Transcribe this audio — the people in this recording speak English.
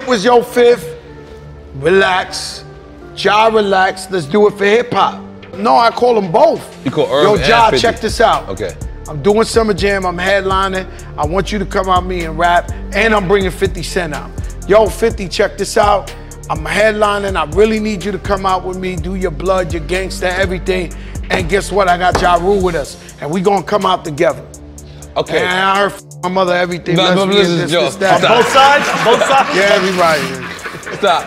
was your fifth. Relax. Ja, relax. Let's do it for hip hop. No, I call them both. You call Irv Yo, and Ja, 50. check this out. Okay. I'm doing Summer Jam, I'm headlining. I want you to come out me and rap, and I'm bringing 50 Cent out. Yo, 50, check this out. I'm headlining, I really need you to come out with me, do your blood, your gangsta, everything. And guess what, I got Ja Rule with us, and we gonna come out together. Okay. And I heard my mother, everything. No, lesbian, listen, this, Joe. this, that. Both sides? Both sides? Yeah, everybody. Stop.